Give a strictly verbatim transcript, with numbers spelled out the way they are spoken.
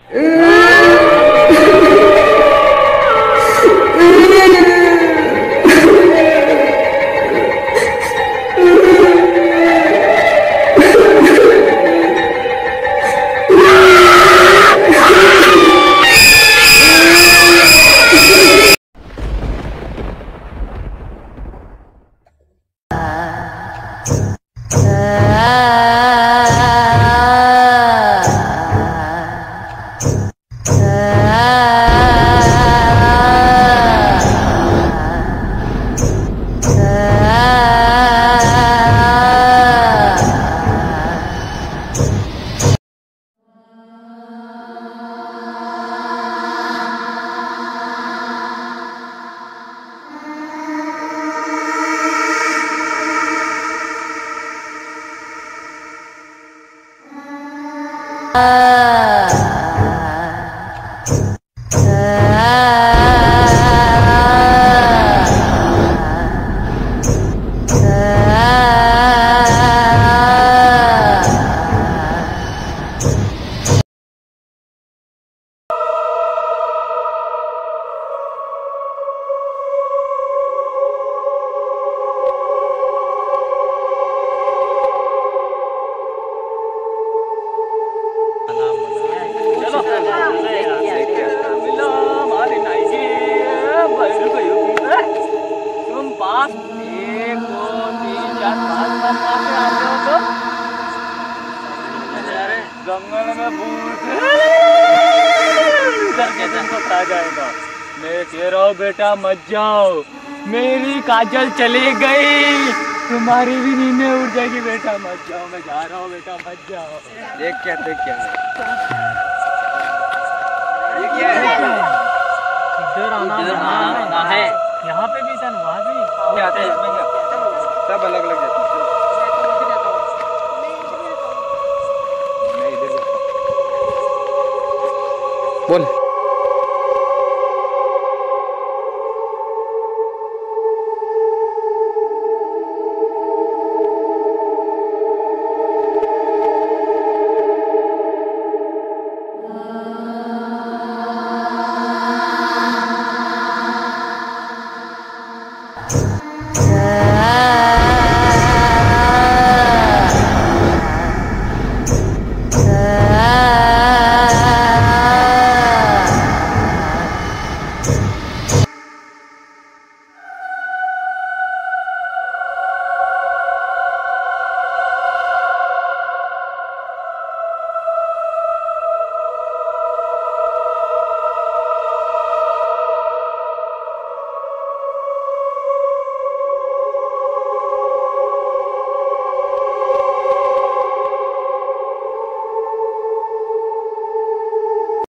जंगल में भूत डर के तुमको खा जाएगा। मैं कह रहा हूँ बेटा मत जाओ, मेरी काजल चली गई, तुम्हारी भी नींदें उड़ जाएगी। बेटा मत जाओ, मैं जा रहा हूँ बेटा मत जाओ। देख क्या देख क्या ये क्या है? इधर आना आना है, यहाँ पे भी सन वहाँ भी क्या आता है, इसमें क्या सब अलग अलग जाते हैं। बोल।